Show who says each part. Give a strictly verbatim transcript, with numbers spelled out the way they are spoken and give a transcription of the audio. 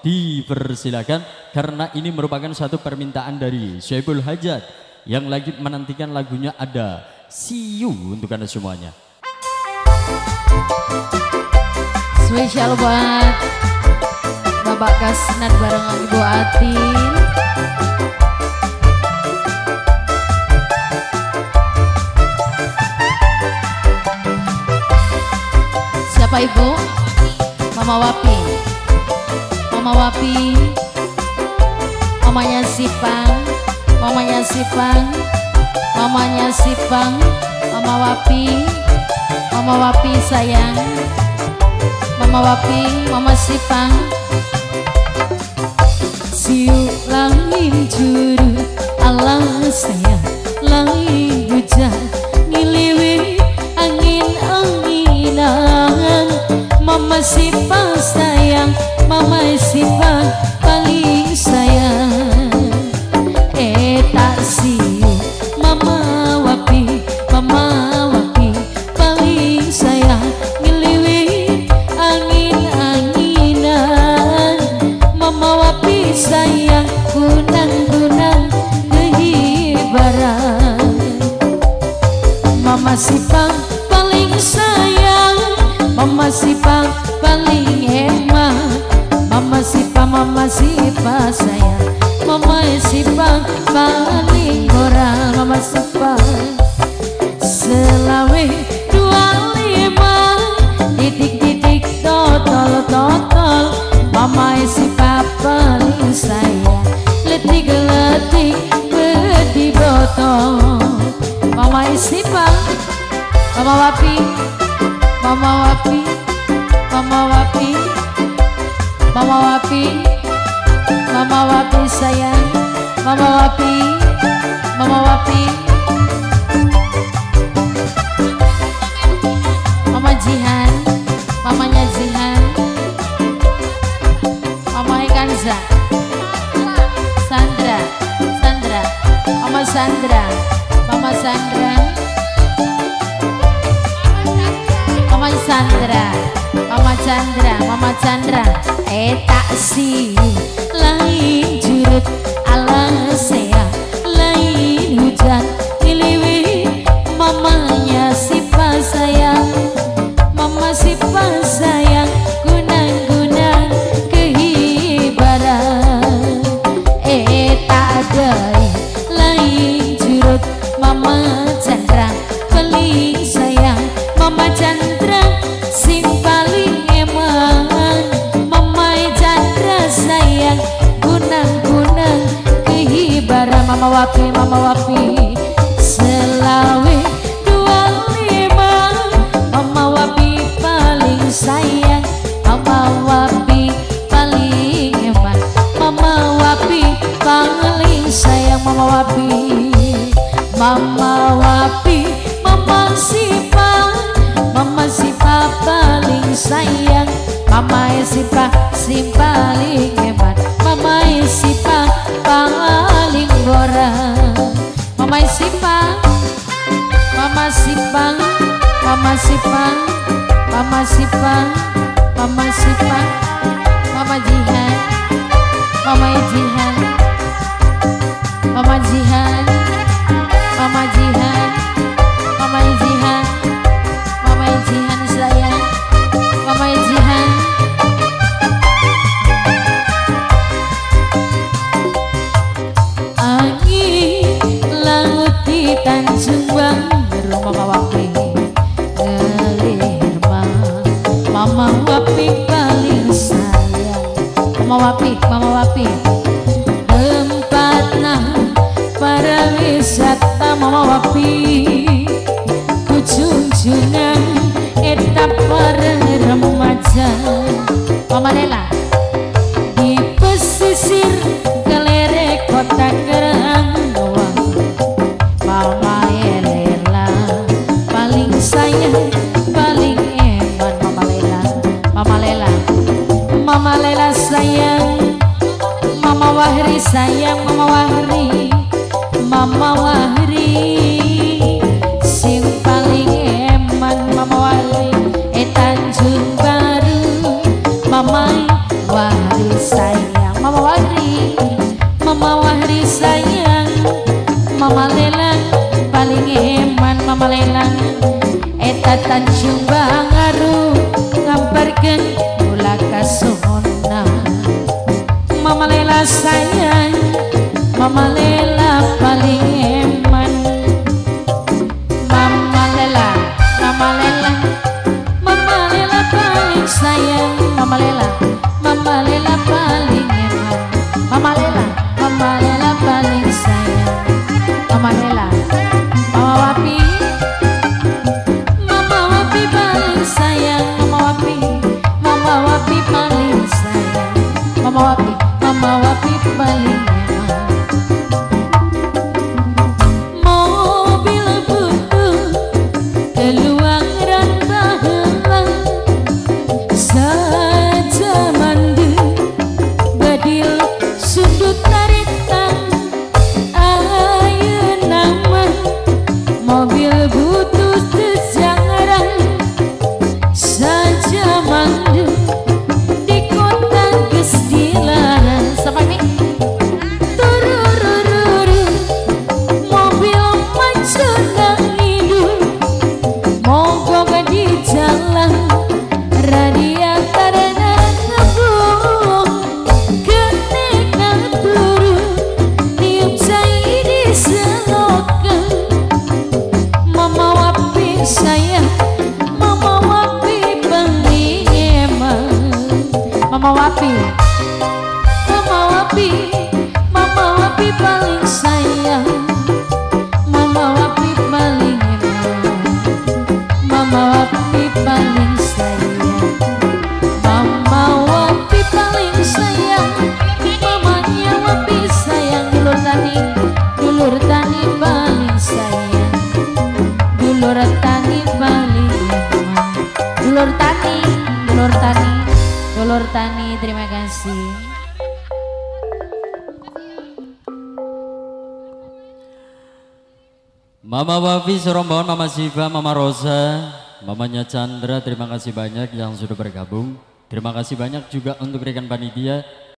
Speaker 1: dipersilakan karena ini merupakan satu permintaan dari Syaibul Hajat yang lagi menantikan lagunya ada See You untuk Anda semuanya.
Speaker 2: Spesial buat Bapak Kasnat bareng Ibu Atin. Siapa Ibu? Mama Wapi. Mama Wapi, mamanya Sipang, mamanya Sipang, mamanya Sipang, Mama Wapi, Mama Wapi sayang, Mama Wapi, Mama Sipang. Siu langit juru Allah sayang, langit hujan ngiliwi angin-anginan. Mama Sipang sayang, Mama Sipang paling sayang. Eh tak siu Mama Wapi, Mama Wapi paling sayang ngeliwih angin-anginan. Mama Wapi sayang gunang-gunang kehibaran. Mama Sipang paling sayang, Mama Sipang paling hemat. Mama Sipang, Mama Sipang sayang, Mama Sipang paling moral. Mama Sipang selawe dua lima titik-titik totol-totol. Mama Sipang paling sayang letik-letik bedi botol. Mama Sipang, Mama Wapi, Mama Wapi, Mama Wapi, Mama Wapi, Mama Wapi sayang, Mama Wapi, Mama Wapi, Mama Jihan, mamanya Jihan, Mama Ikanza, Sandra, Sandra, Mama Sandra, Mama Sandra, Mama Sandra, Mama Chandra, Mama Chandra. Eh tak si lain jurut ala sea, lain hujan ngiliwi. Mamanya Sipang sayang, Mama Sipang sayang gunang-gunang kehibaran. Eh tak ada lain jurut Mama Chandra paling sayang, Mama Chandra sing paling emang. Mama Chandra sayang gunang-gunang kehibaran. Mama Wapi, Mama Wapi selawe dua lima. Mama Wapi paling sayang, Mama Wapi paling hebat. Mama Wapi paling sayang, Mama Wapi, Mama Wapi, Mama Sipang, Mama Sipang paling sayang. Mama Sipang si paling hebat, Mama Sipang paling borang. Mama Sipang, Mama Sipang, Mama Sipang, Mama Sipang, Mama Sipang, Mama Jihan, Mama Jihan, Mama Jihan, Mama Jihan, Mama Jihan, Mama Jihan sayang, Mama Jihan. Angin laut di Tanjung Bangero. Mama Wapi ngelirma, Mama Wapi paling sayang, Mama Wapi, Mama Wapi tempatna para wisata. Mama Wapi kujunjungan etap para remaja. Mama Lela di pesisir galerek kota Karangawan. Mama Lela paling sayang paling eman. Mama Lela, Mama Lela, Mama Lela sayang, Mama Wahri sayang, Mama Wahri, Mama Wahri sing paling eman. Mama Wahri eh Tanjung Baru. Mama Wahri sayang, Mama Wahri, Mama Wahri sayang, Mama Lelang paling eman, Mama Lelang eta Tanjung Bangaru ngambarkeun mula kasona. Mama Lela sayang, Mama Lela paling eman, Mama Lela, Mama Lela, Mama Lela paling sayang, Mama Lela, Mama Lela paling eman, Mama Lela, Mama Lela paling sayang, Mama Lela, Mama Wapi, Mama Wapi paling sayang, Mama Wapi, Mama Wapi paling sayang, Mama Wapi, Mama Wapi paling eman. Mobil butuh keluang rantahan saja mandu badil sudut tarikan ayo nama mobil butuh sejarah saja mandu di kota geus dilarang sampai tururururu mobil maju nang hidup mogok di jalan radiator ngebung ketika turun tiup cai di selokan. Mama Wapi sayang, Mama Wapi paling eman, Mama Wapi, Mama Wapi, Mama Wapi paling sayang, Mama Wapi paling eman, Mama Wapi paling sayang, Mama Wapi paling sayang, mamanya Wapi sayang, dulur tani, dulur tani paling sayang, dulur tani paling eman, dulur tani, dulur tani, dulur tani, terima kasih.
Speaker 1: Mama Wafi serombongan, Mama Siva, Mama Rosa, Mamanya Chandra, terima kasih banyak yang sudah bergabung. Terima kasih banyak juga untuk rekan panitia